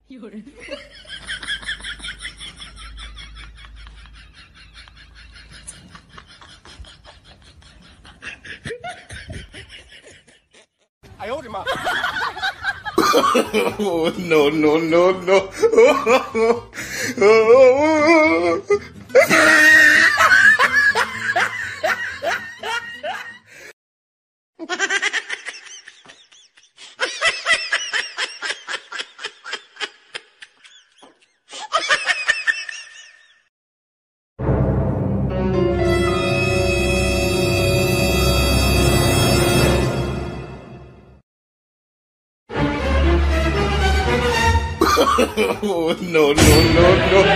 有人。 哎呦我的妈 ！Oh no no no no! Oh no no no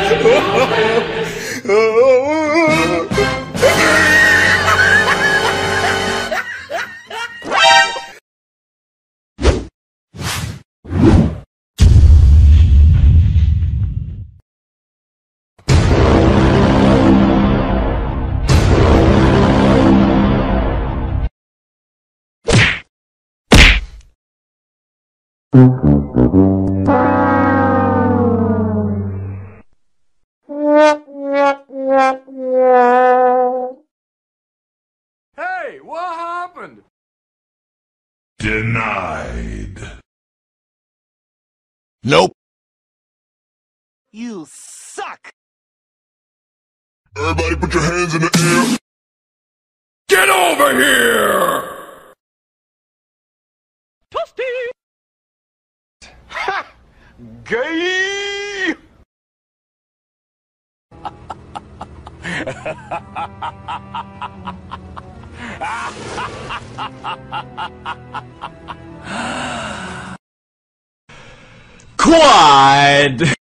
no! Hey, what happened? Denied. Nope. You suck! Everybody put your hands in the air. Get over here! Toasty! Ha! Gay! Quad!